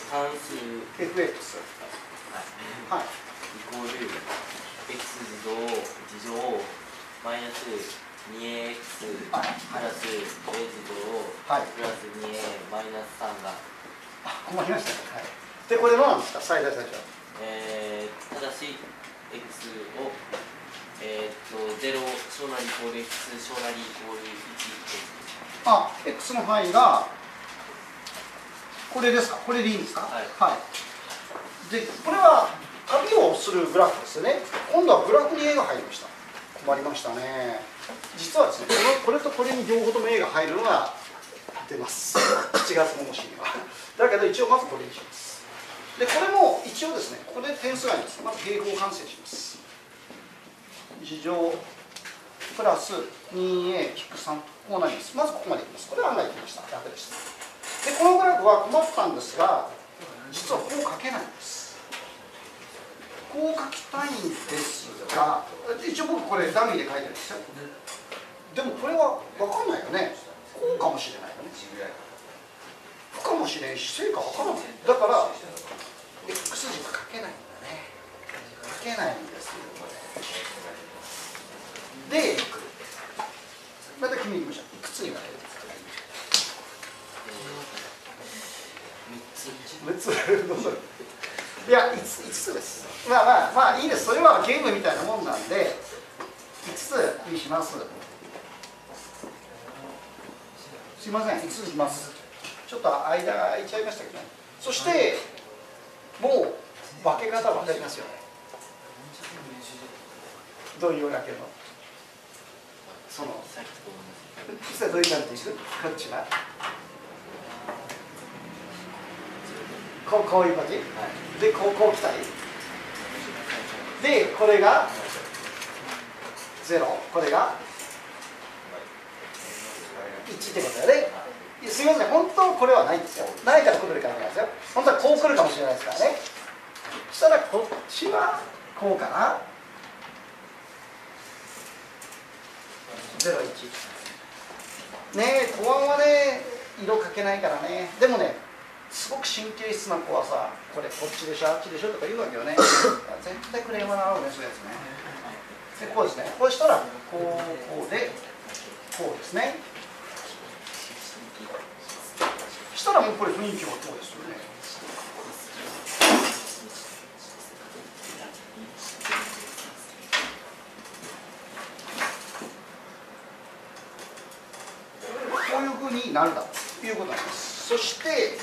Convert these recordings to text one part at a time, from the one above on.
関数 fx はい、 イコール x 次乗マイナス 2x プラス a 次乗プラス 2a マイナス3が困りましたね。はい。でこれは何ですか、最大最小。 ただし x を0小なりイコール x 小なりイコール1。 x の範囲がこれですか、これでいいんですか。 はい。 はい、でこれは旅をするグラフですよね。今度はグラフに A が入りました。困りましたね。実はですね、これとこれに両方とも A が入るのが出ます。7月の模試には。だけど一応まずこれにします。でこれも一応ですね、ここで点数があります。まず平方完成します。次乗プラス 2a-3 とこうなります。まずここまでいきます。これは案外いきました。楽でした。でこのグラフは困ったんですが、実はこう書けないんです。こう書きたいんですが、一応僕これダミーで書いてるんですよ。でもこれは分かんないよね。こうかもしれないよね。不かもしれんし、正か分からない。だから x 軸書けないんだね。書けないんですよこれ。でまた決めてみましょう。いくつに分ける6つどうぞ。いや5つです。まあいいです。それはゲームみたいなもんなんで5つにします。すいません、5つにします。ちょっと間が空いちゃいましたけどね。そしてもう分け方分かりますよね。どういう分けるの？その実はどういうなっていく？こっちはこういう感じ？でこう来たりでこれが0、これが1ってことだよね。すみません、本当これはないんですよ。ないから来るかもしれないですよ。本当はこう来るかもしれないですからね。そしたらこっちはこうかな。0、1。ねえ、答案はね、色描けないからね。でもね、すごく神経質な子はさ、これこっちでしょ、あっちでしょとか言うわけよね。絶対クレームなのね、そういうやつね。で、こうですね。こうしたら、こうで、こうですね。したらもうこれ雰囲気はこうですよね。こういうふうになるだということなんです。そして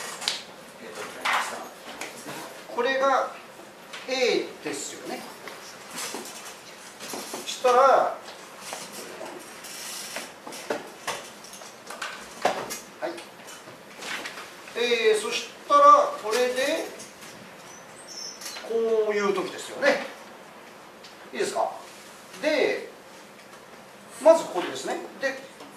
これが A ですよね。そしたらはい、そしたらこれでこういう時ですよね。いいですか。でまずここでですね。で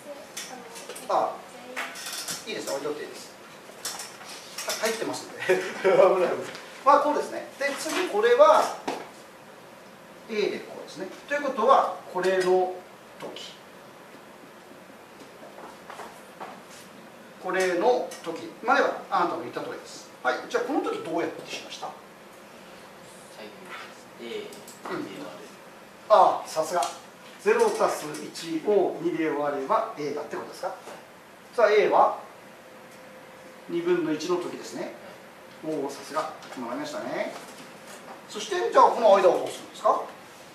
いいですね、置いとっていいです。入ってますんでまあこうですね。で次これは A でこうですね。ということはこれの時、これの時まではあなたの言った通りです。はい、じゃあこの時どうやってしました？さすが。0たす1を2で割れば A だってことですか。さあ A は2分の1の時ですね。おお、さすが。分かりましたね。そしてじゃあこの間をどうするんですか。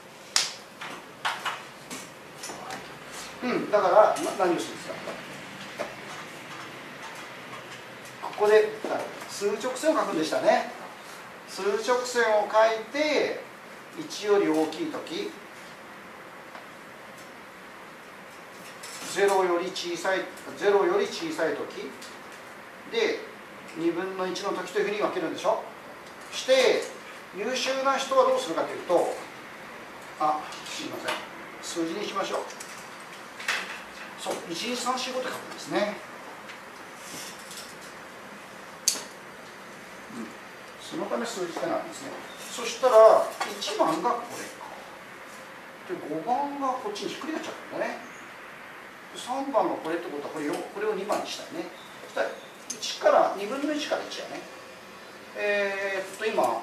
だから何をするんですか。ここで数直線を書くんでしたね。数直線を書いて1より大きい時、0より小さい時で2分の1の時というふうに分けるんでしょ。そして優秀な人はどうするかというと、すいません、数字にしましょう。そう、1、2、3、4、5って書くんですね。そのため数字ってなんですね。そしたら1番がこれか。で5番がこっちにひっくり返っちゃったんだね。3番がこれってことはこれを2番にしたいね。そしたら1から2分の1から1やね。 今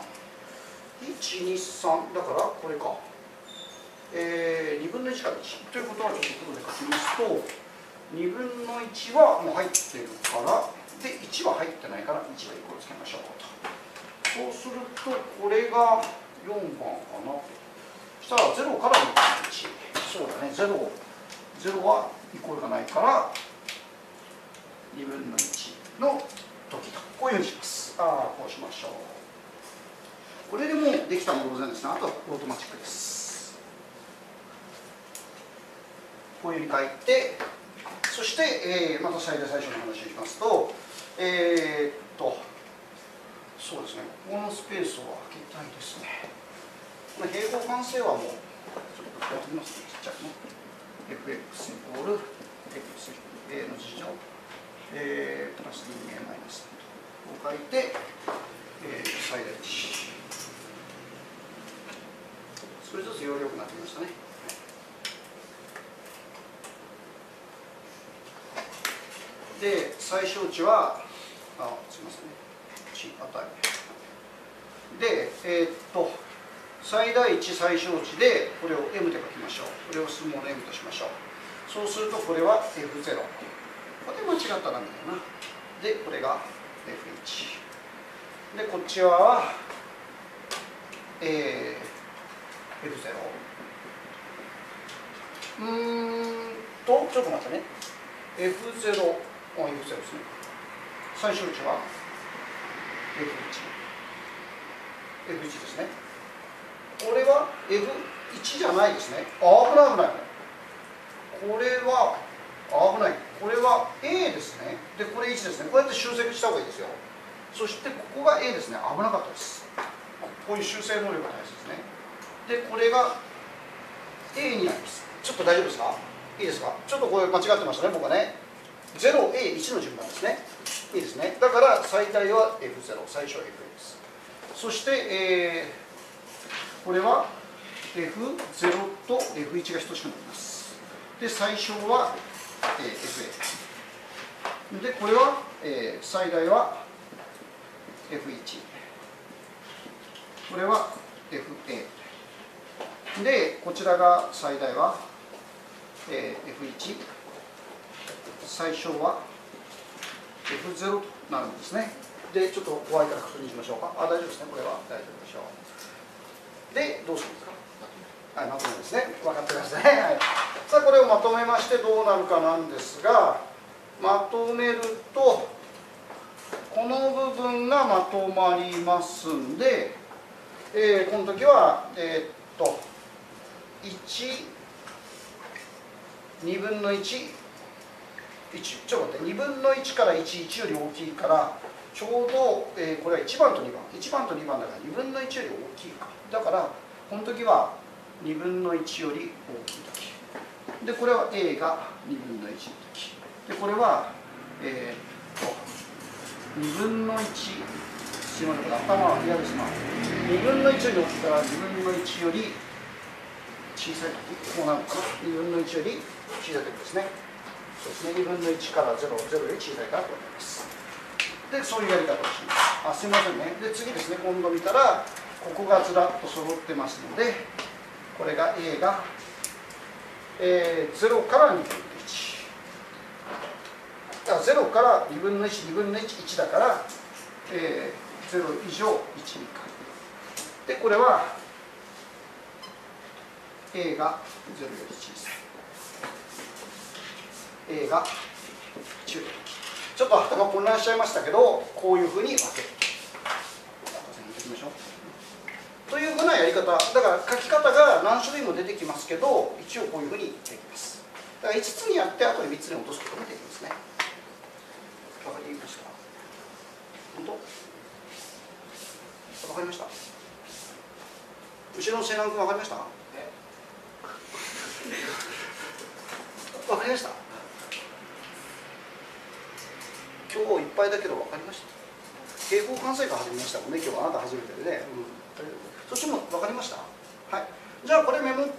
123だからこれか、2分の1から1ということはちょっと黒で書きますと2分の1はもう入ってるからで1は入ってないから1は1個つけましょうと。そうするとこれが4番かな。そしたら0から2分の1、そうだね、0はイコールがないから2分の1の時とこういうふうにします。こうしましょう。これでもうできたものですね。あとはオートマチックです。こういうふうに書いて、そして、また最初の話にしますと、そうですね、ここのスペースを空けたいですね。この平方完成はもう、ちょっとやってみますね、ちっちゃいね。fx イコール x a の事乗、プラス 2a マイナス3と書いて、最大値。少しずつ容量良くなってきましたね。で、最小値は、すみませんね、値値。で、最大値、最小値で、これを m で書きましょう。これをスモール m としましょう。そうすると、これは F0。これ間違ったらダメだよな。で、これが F1。で、こっちは、F0。ちょっと待ってね。F0、F0 ですね。最小値は F1。F1 ですね。これは F1 じゃないですね。危ない。これは危ない。これは A ですね。で、これ1ですね。こうやって修正した方がいいですよ。そしてここが A ですね。危なかったです。こういう修正能力が大切ですね。で、これが A になります。ちょっと大丈夫ですか？いいですか？ちょっとこれ間違ってましたね、僕はね。0A1 の順番ですね。いいですね。だから最大は F0、最小は F です。そして、これは F0 と F1 が等しくなります。で、最小は、FA。で、これは、最大は F1。これは FA。で、こちらが最大は、F1。最小は F0 となるんですね。で、ちょっと怖いから確認しましょうか。大丈夫ですね。これは大丈夫でしょう。で、どうするんですか？はい、まとめですね。分かってますね。はい、さあ、これをまとめましてどうなるかなんですが、まとめると、この部分がまとまりますんで、この時は、2分の1、ちょっと待って、2分の1から1、1より大きいから、ちょうど、これは1番と2番、1番と2番だから2分の1より大きいか。だから、この時は2分の1より大きい時。で、これは A が2分の1の時。で、これは、2分の1、すいません、これ頭は嫌ですな。2分の1より大きいから2分の1より小さい時、こうなるのかな。2分の1より小さい時ですね。そうですね、2分の1から0、0より小さいからと思います。で、そういうやり方をします。すいませんね。で、次ですね、今度見たら、ここがずらっと揃ってますので、これが A が、0から2分の1。だから0から2分の1、2分の1、1だから、0以上1以下。で、これは A が0より小さい。A が1より大きい。ちょっと頭混乱しちゃいましたけど、こういうふうに分ける。というふうなやり方。だから書き方が何種類も出てきますけど、一応こういうふうにできます。だから5つにやって、あとで3つに落とすことができますね。わかりますか？本当？わかりました？後ろの西南君わかりました？わかりました？今日いっぱいだけど分かりました？平方完成から始めましたもんね。今日はあなた初めてでね。そっちも分かりました？はい。じゃあこれメモって、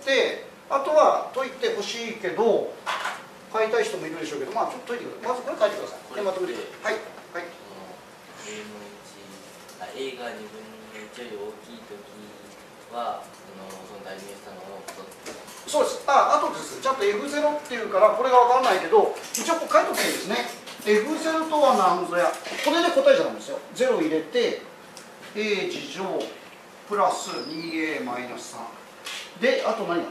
あとは解いてほしいけど、書いたい人もいるでしょうけど、まあちょっと解いてください。まずこれ書いてください。でまとめて。はい。はい。 A A が2分の1より大きいときはその代入したのを取って。 そうです。あとです。ちゃんと F0 っていうからこれが分からないけど、一応こう書いとけばいいですね。F0 とは何ぞや。これで答えじゃないんですよ。0入れて A 次乗プラス 2A マイナス3で、あと何なの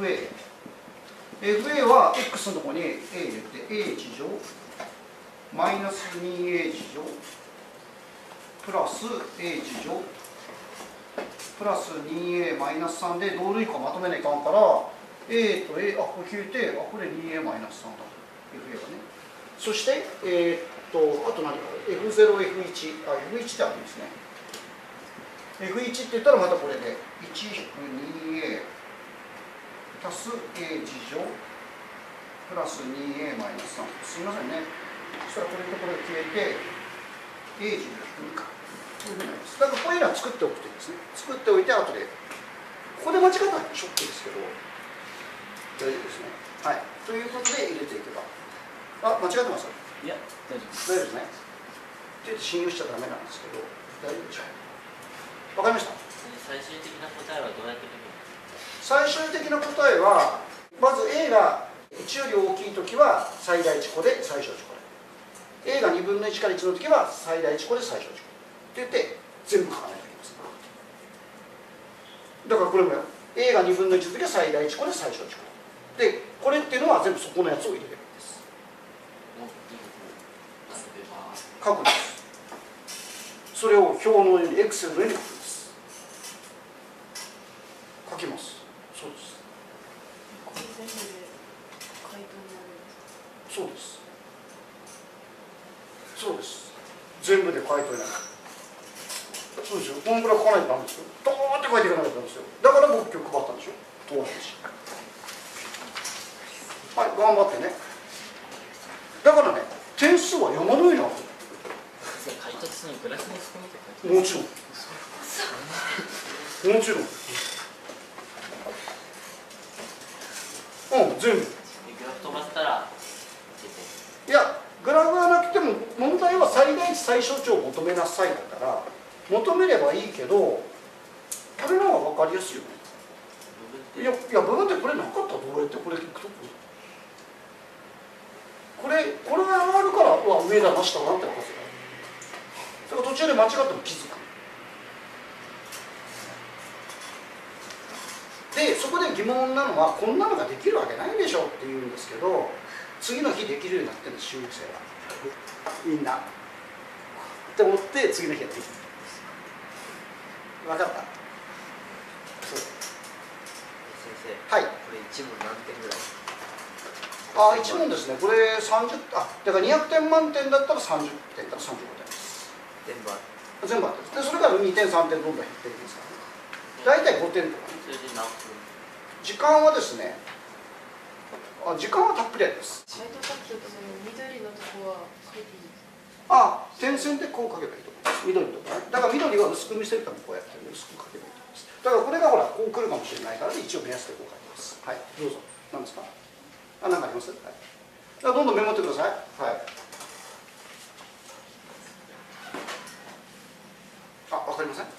FA。FA は X のところに A 入れて A 次乗マイナス 2A 次乗プラス A 次乗プラス 2A マイナス3で同類項まとめないかんから A と A、これ消えて、これ 2A マイナス3だ FA がね。そしてあと何か F0、F1、F1 ってあるんですね。F1 って言ったらまたこれで 1-2A 足す A 次乗プラス 2A マイナス3。すみませんね。そしたらこれとこれ消えて A 次乗引く2か。こういうふうになります。だからこういうのは作っておくといいですね。作っておいて後でここで間違ったらショックですけど大丈夫ですね。はい。ということで入れていけば。間違ってます？ いや、大丈夫です。 大丈夫ですね。って言って信用しちゃダメなんですけど、大丈夫でしょう。わかりました。 最終的な答えはどうやって書くの？ 最終的な答えは、まず A が1より大きいときは最大値個で最小値個で。A が2分の1から1のときは最大値個で最小値個で。って言って全部書かないといけません。だからこれもよ。A が2分の1のときは最大値個で最小値個で。これっていうのは全部そこのやつを入れればいいです。書くんです。それを表のように Excel のように書くんです。書きます。そうです。 これ全部で回答になるんですか？ そうです。そうです。全部で回答になる。そうですよ。このぐらい書かないとダメですよ。ドーって書いていかないとダメですよ。だから僕今日配ったんでしょ。当然し。はい、頑張ってね。だからね、点数は山のようにある。 解説にグラフも含めて書いてもちろん。もちろん。全部。 グラフ飛ばしたらいや、グラフがなくても問題は最大値最小値を求めなさいだから求めればいいけど、これの方が分かりやすいよね。いや部分ってこれなかったらどうやってこれ聞くとこれがあるから上だな下だなって分かる。だから途中で間違っても気づく。でそこで疑問なのはこんなのができるわけないでしょって言うんですけど、次の日できるようになってるんです、修正はみんなって思って次の日やっていく。分かった？そう先生、 はい。 これ1問何点ぐらい？ 1問ですね。これ30、だから200点満点だったら30点から35点です。全部あってです。でそれから2点3点どんどん減っていきますからね。大体5点とかね。 それで何分？ 時間はですね、時間はたっぷりあります。 回答書くときその緑のとこは書いていいですか？ 点線でこう書けばいいと思います。緑のところね。だから緑は薄く見せるためにこうやって薄く書けばいいと思います。だからこれがほらこう来るかもしれないから、ね、一応目安でこう書いてます。はい、どうぞ。何ですか？何かあります？はい。だからどんどんメモってください。はい。わかりません？